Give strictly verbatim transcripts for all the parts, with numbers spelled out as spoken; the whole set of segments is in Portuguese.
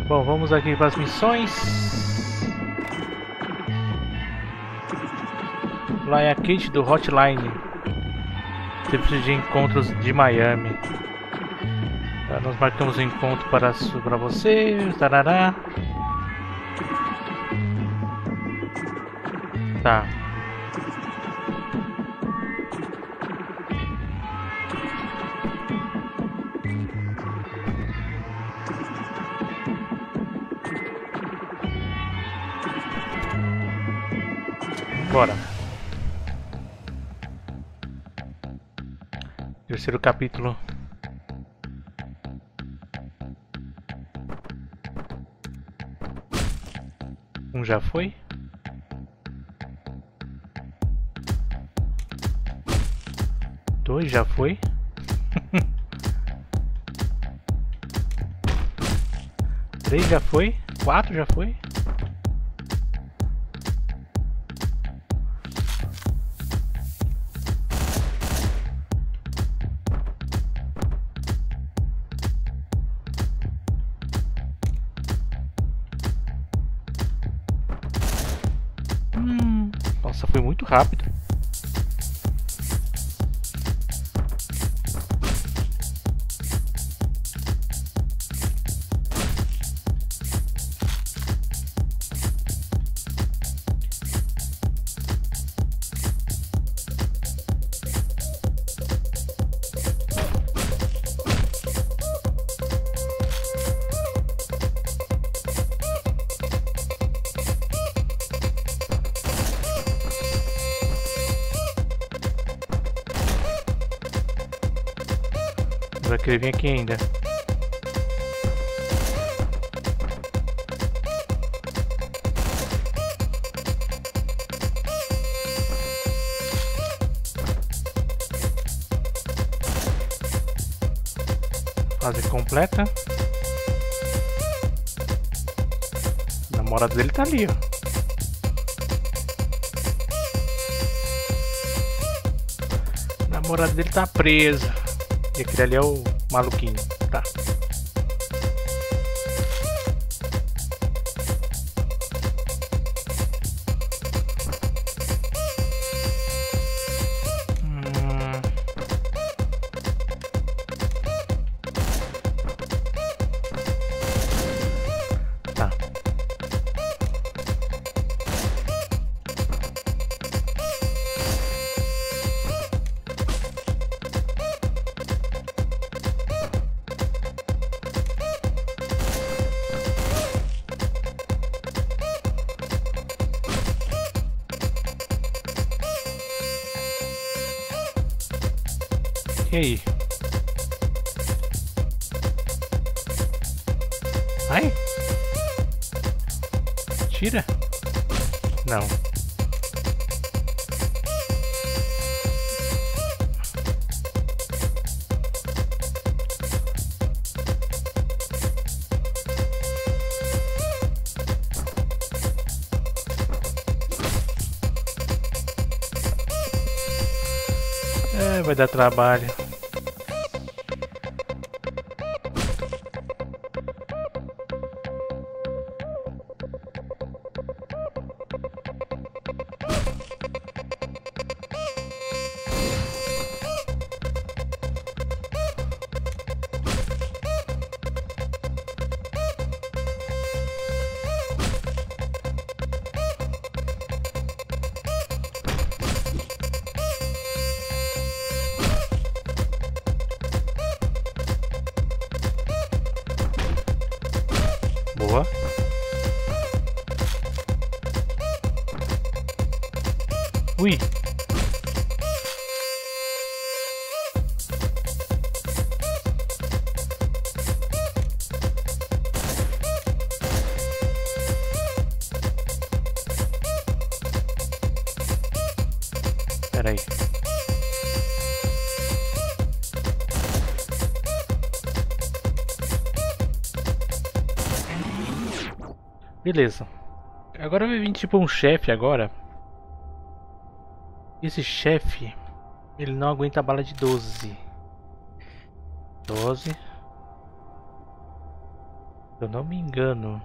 Bom, vamos aqui para as missões. Lá é a Kate do Hotline. Sempre de encontros de Miami. Tá, nós marcamos um encontro para, para você. Tarará. Tá. Bora. Terceiro capítulo. Um já foi? Dois já foi? Três já foi? Quatro já foi? Hum, nossa, foi muito rápido. Vai querer vir aqui ainda. Fase completa. A namorada dele tá ali, ó. A namorada dele tá presa. E aquele ali é o maluquinho, tá. Hum. Tá. E aí? Ai? Tira? Não. É, vai dar trabalho. Boa. Ui. Espera aí. Beleza. Agora vai vir tipo um chefe agora. Esse chefe, ele não aguenta a bala de doze. doze. Se eu não me engano.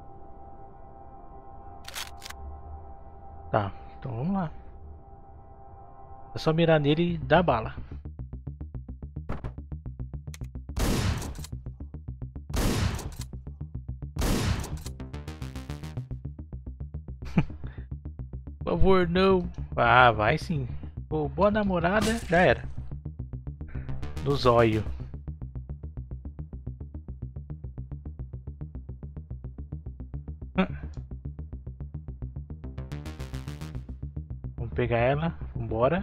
Tá, então vamos lá. É só mirar nele e dar bala. Por favor, não. Ah, vai sim. Pô, boa namorada, já era. No zóio. Vamos pegar ela. Vambora.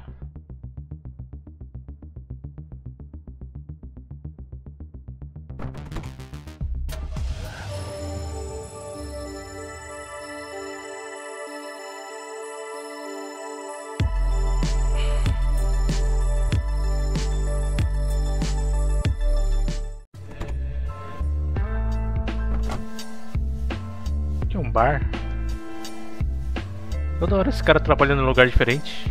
Aqui é um bar. Toda hora esse cara trabalhando em lugar diferente.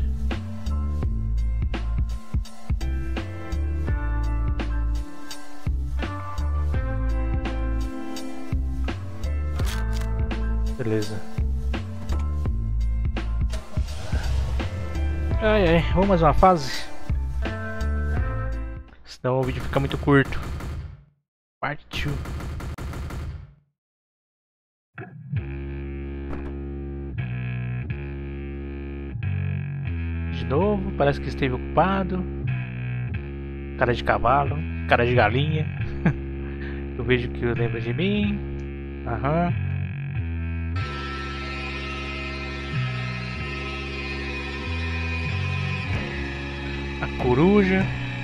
Beleza. Ai ai, vamos mais uma fase? Senão o vídeo fica muito curto. Partiu. De novo, parece que esteve ocupado. Cara de cavalo, cara de galinha. Eu vejo que lembra de mim. Aham. A coruja.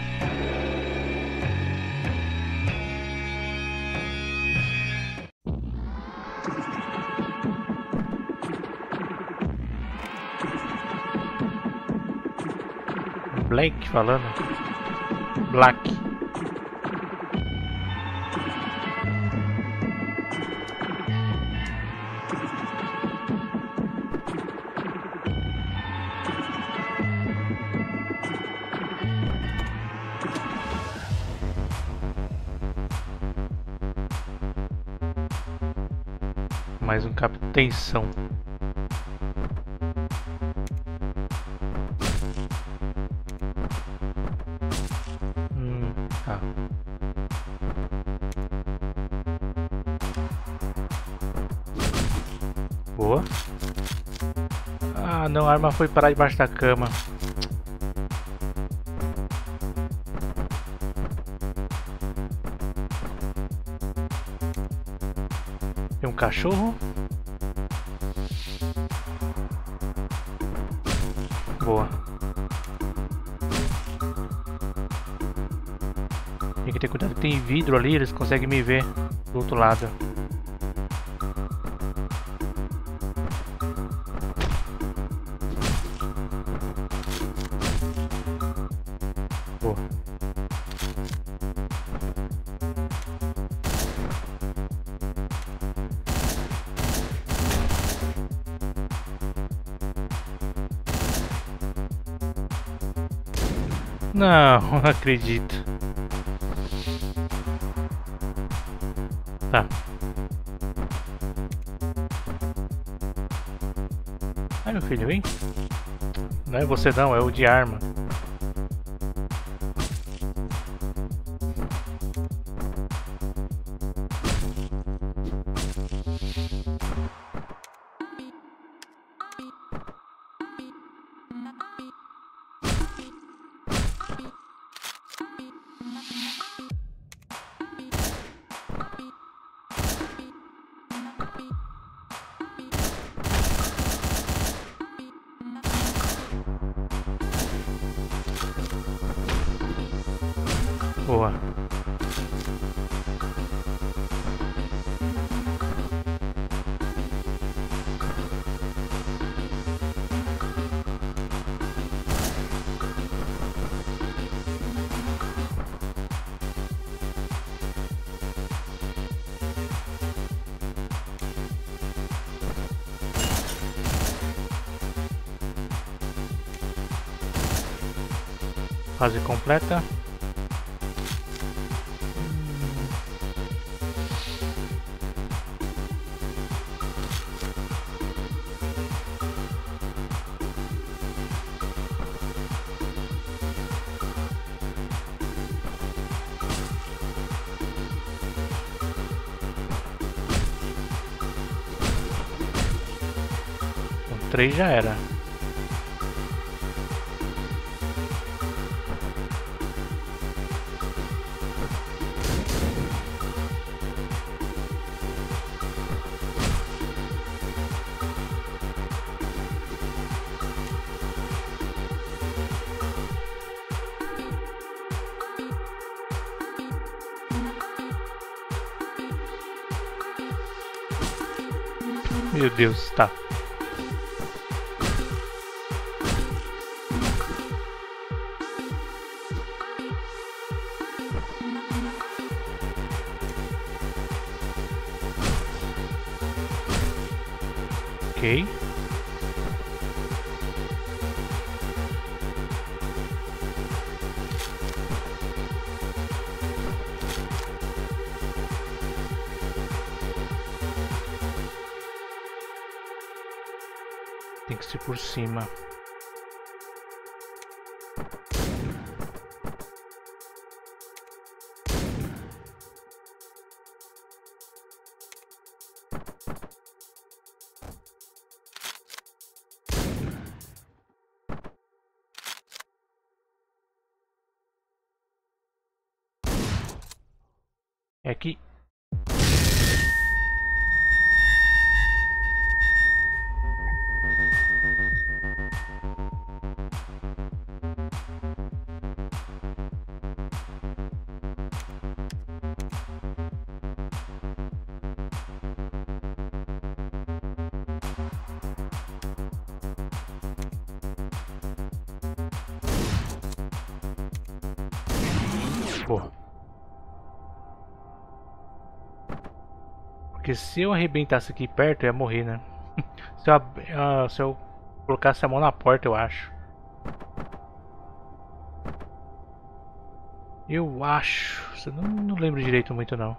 Blake falando. Black. Mais um cabo de tensão. Hum, tá. Boa. Ah, não, a arma foi parar debaixo da cama. Tem um cachorro. Boa. Tem que ter cuidado que tem vidro ali, eles conseguem me ver do outro lado. Boa. Não, não acredito. Tá. Ai, meu filho, vem. Não é você não, é o de arma. Boa. Fase completa. três já era. Meu Deus, tá. Ok. Tem que ser por cima. É aqui. Pô. Porque se eu arrebentasse aqui perto, eu ia morrer, né? se, eu, uh, se eu colocasse a mão na porta, eu acho. Eu acho. Eu não, não lembro direito muito, não.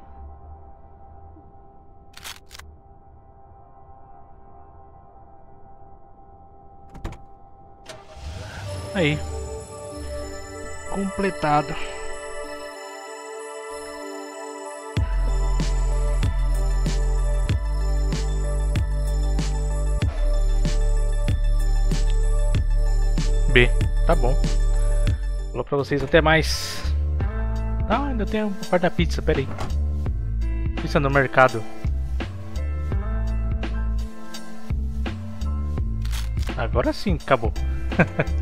Aí. Completado. B, tá bom. Falou pra vocês, até mais. Ah, ainda tem a parte da pizza, pera aí. Pizza no mercado. Agora sim, acabou.